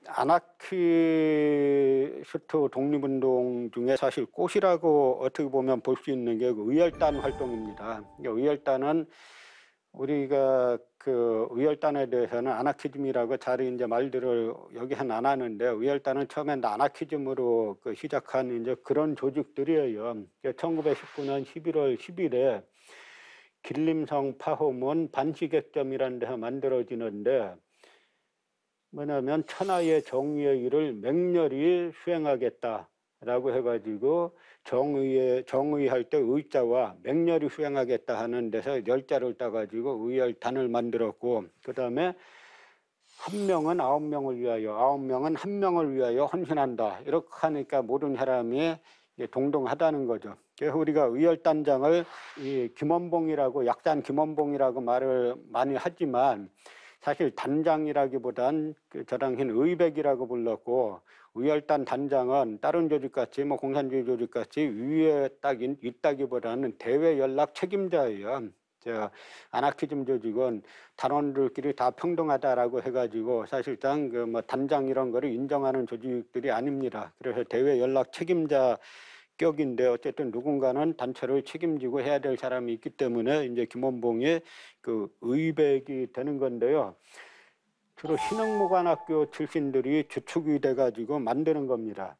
아나키스트 독립운동 중에 사실 꽃이라고 어떻게 보면 볼 수 있는 게 그 의열단 활동입니다. 의열단은 우리가 그 의열단에 대해서는 아나키즘이라고 잘 이제 말들을 여기서는 안 하는데, 의열단은 처음엔 아나키즘으로 그 시작한 이제 그런 조직들이에요. 1919년 11월 10일에 길림성 파호문 반시객점이라는 데서 만들어지는데, 뭐냐면 천하의 정의의 일을 맹렬히 수행하겠다라고 해가지고 정의할 때 의자와 맹렬히 수행하겠다 하는 데서 열자를 따가지고 의열단을 만들었고, 그 다음에 한 명은 9명을 위하여, 9명은 한 명을 위하여 헌신한다. 이렇게 하니까 모든 사람이 동등하다는 거죠. 그래서 우리가 의열단장을 이 김원봉이라고, 약산 김원봉이라고 말을 많이 하지만, 사실 단장이라기보단 저 당시는 의백이라고 불렀고, 의열단 단장은 다른 조직같이 뭐 공산주의 조직같이 위에 딱 있다기보다는 대외 연락 책임자예요. 아나키즘 조직은 단원들끼리 다 평등하다라고 해가지고 사실상 그 뭐 단장 이런 거를 인정하는 조직들이 아닙니다. 그래서 대외 연락 책임자 격인데, 어쨌든 누군가는 단체를 책임지고 해야 될 사람이 있기 때문에 이제 김원봉이 그 의백이 되는 건데요. 주로 신흥무관학교 출신들이 주축이 돼가지고 만드는 겁니다.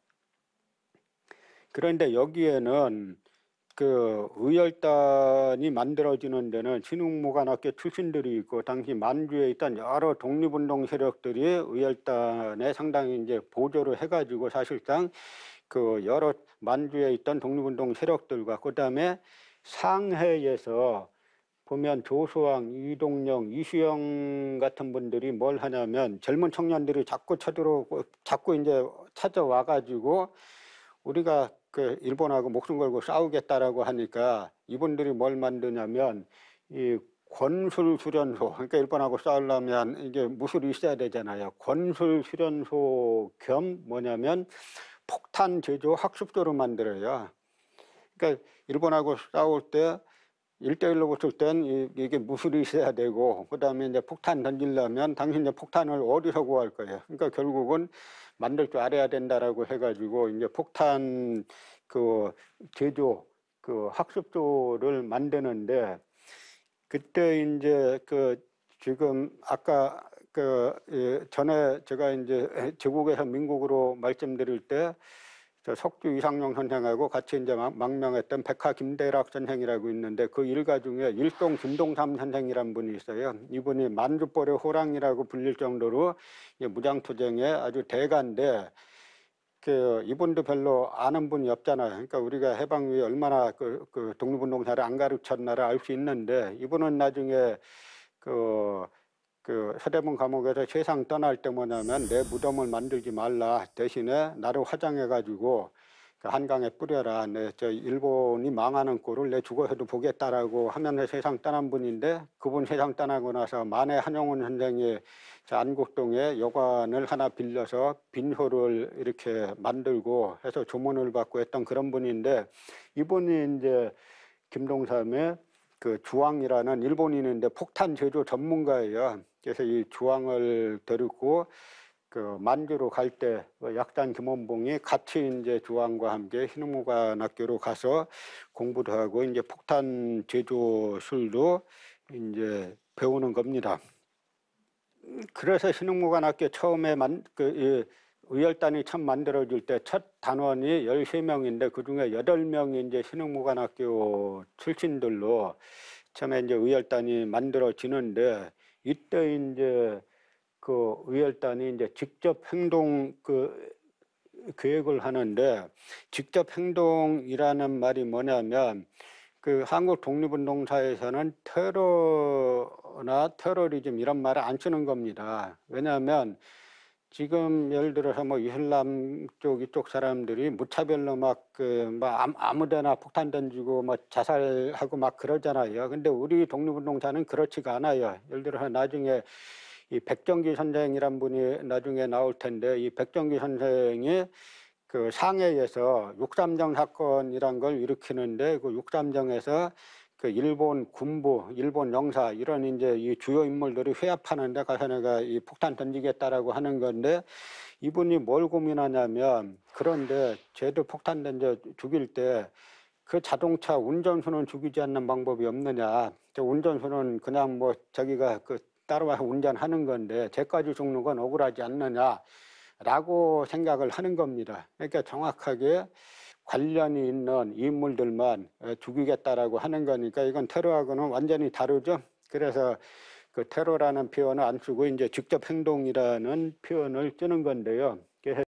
그런데 여기에는 그 의열단이 만들어지는 데는 신흥무관학교 출신들이 있고, 당시 만주에 있던 여러 독립운동 세력들이 의열단에 상당히 이제 보조를 해가지고 사실상 그 여러 만주에 있던 독립운동 세력들과, 그다음에 상해에서 보면 조수왕, 이동영, 이수영 같은 분들이 뭘 하냐면, 젊은 청년들이 자꾸 쳐들어오고 자꾸 이제 찾아와 가지고 우리가 그 일본하고 목숨 걸고 싸우겠다라고 하니까 이분들이 뭘 만드냐면, 이 권술 수련소, 그러니까 일본하고 싸우려면 이게 무술이 있어야 되잖아요. 권술 수련소 겸 뭐냐면 폭탄 제조 학습소를 만들어요. 그러니까 일본하고 싸울 때 1대1로 붙을 땐 이게 무술이 있어야 되고, 그 다음에 이제 폭탄 던지려면 당신 이제 폭탄을 어디서 구할 거예요. 그러니까 결국은 만들 줄 알아야 된다라고 해가지고 이제 폭탄 그 제조 그 학습소를 만드는데, 그때 이제 그 지금 아까 그 전에 제가 이제 제국에서 민국으로 말씀드릴 때 저 석주 이상용 선생하고 같이 이제 망명했던 백화 김대락 선생이라고 있는데, 그 일가 중에 일동 김동삼 선생이란 분이 있어요. 이분이 만주벌의 호랑이라고 불릴 정도로 무장투쟁의 아주 대가인데, 그 이분도 별로 아는 분이 없잖아요. 그러니까 우리가 해방 후에 얼마나 그 독립운동사를 안 가르쳤나를 알 수 있는데, 이분은 나중에 그 서대문 감옥에서 세상 떠날 때 뭐냐면, 내 무덤을 만들지 말라, 대신에 나를 화장해가지고 그 한강에 뿌려라, 저 일본이 망하는 꼴을 내 죽어서도 보겠다라고 하면서 세상 떠난 분인데, 그분 세상 떠나고 나서 만해 한용운 선생이 저 안국동에 여관을 하나 빌려서 빈소를 이렇게 만들고 해서 조문을 받고 했던 그런 분인데, 이분이 이제 김동삼의 그 주왕이라는 일본인인데 폭탄 제조 전문가예요. 그래서 이 주왕을 데리고 그 만주로 갈 때 약단 김원봉이 같이 이제 주왕과 함께 신흥무관학교로 가서 공부도 하고 이제 폭탄 제조술도 이제 배우는 겁니다. 그래서 신흥무관학교 처음에 의열단이 처음 만들어질 때 첫 단원이 13명인데, 그 중에 8명이 이제 신흥무관학교 출신들로 처음에 이제 의열단이 만들어지는데, 이때 이제 그 의열단이 이제 직접 행동 계획을 하는데, 직접 행동이라는 말이 뭐냐면, 그 한국 독립운동사에서는 테러나 테러리즘 이런 말을 안 쓰는 겁니다. 왜냐하면 지금 예를 들어서 뭐 이슬람 쪽 이쪽 사람들이 무차별로 아무데나 폭탄 던지고 뭐 자살하고 막 그러잖아요. 근데 우리 독립운동사는 그렇지가 않아요. 예를 들어서 나중에 이 백정기 선생이란 분이 나중에 나올 텐데, 이 백정기 선생이 그 상해에서 6.3정 사건이란 걸 일으키는데, 그 6.3정에서 그 일본 군부, 일본 영사 이런 이제 이 주요 인물들이 회합하는 데 가서 내가 이 폭탄 던지겠다라고 하는 건데 이분이 뭘 고민하냐면 그런데 쟤도 폭탄 던져 죽일 때 그 자동차 운전수는 죽이지 않는 방법이 없느냐. 저 운전수는 그냥 뭐 자기가 그 따라와서 운전하는 건데 쟤까지 죽는 건 억울하지 않느냐라고 생각을 하는 겁니다. 그러니까 정확하게 관련이 있는 인물들만 죽이겠다라고 하는 거니까 이건 테러하고는 완전히 다르죠. 그래서 그 테러라는 표현을 안 쓰고 이제 직접 행동이라는 표현을 쓰는 건데요.